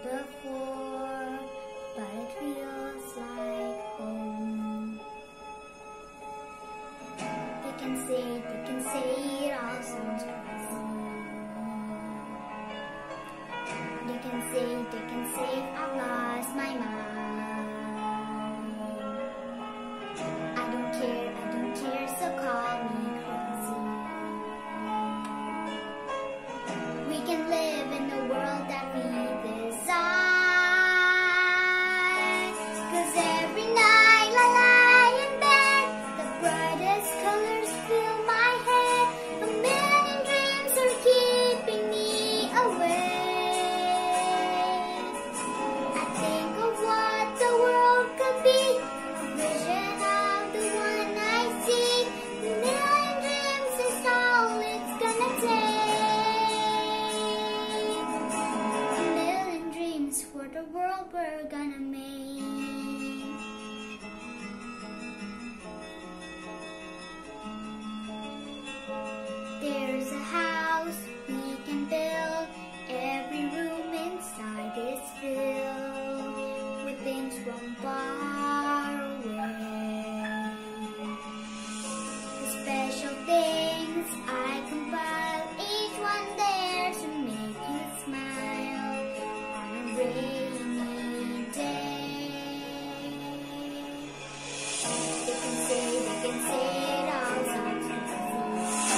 before, but it feels like home. They can say it all sounds crazy. They can say I've lost my mind. I don't care, so call me crazy. We can live in the world that we desire. 'Cause every night I lie in bed, the brightest colors fill my head. A million dreams are keeping me awake. I think of what the world could be, a vision of the one I see. A million dreams is all it's gonna take. A million dreams for the world we're gonna make. There's a house we can build. Every room inside is filled with things from far away. The special things I compile, each one there to make you smile on a rainy day. They can say it all sounds crazy.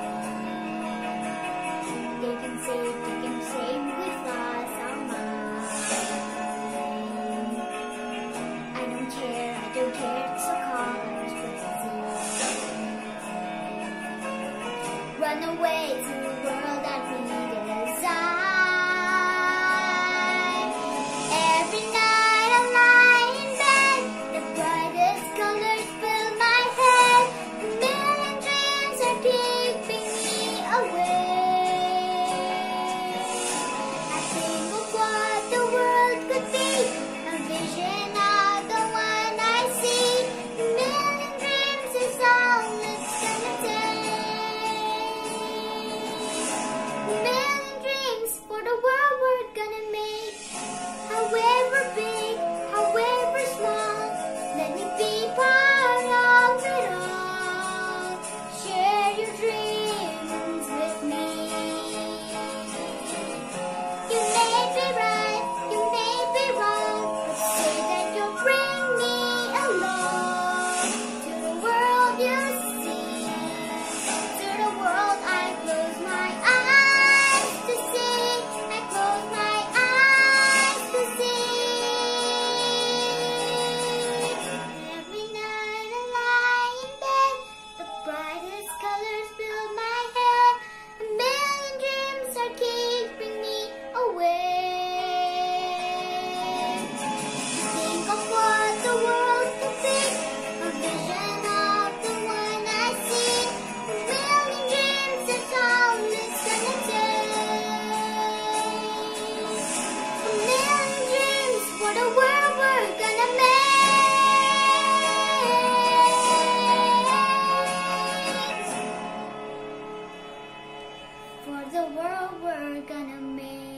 They can say we've lost our mind. I don't care, so call us crazy. Run away to the world that we desire. Every night I lie in bed, the brightest colors fill my head. A million dreams are keeping me awake. I think of what the world could be, a vision of the one I see. A million dreams is all it's gonna take. A million dreams for the world we're gonna make. However big, however small, let me be part of it all. Share your dreams with me. You may be right, you may be wrong, but say that you'll bring me along to the world you see. To the world I close my eyes to see. I close my eyes to see. Every night I lie in bed, the brightest colors fill my head. A million dreams are keeping me awake. Think of what the world could be, a vision of the one I see. A million dreams is all it's gonna take. A million dreams for the world we're gonna make. For the world we're gonna make.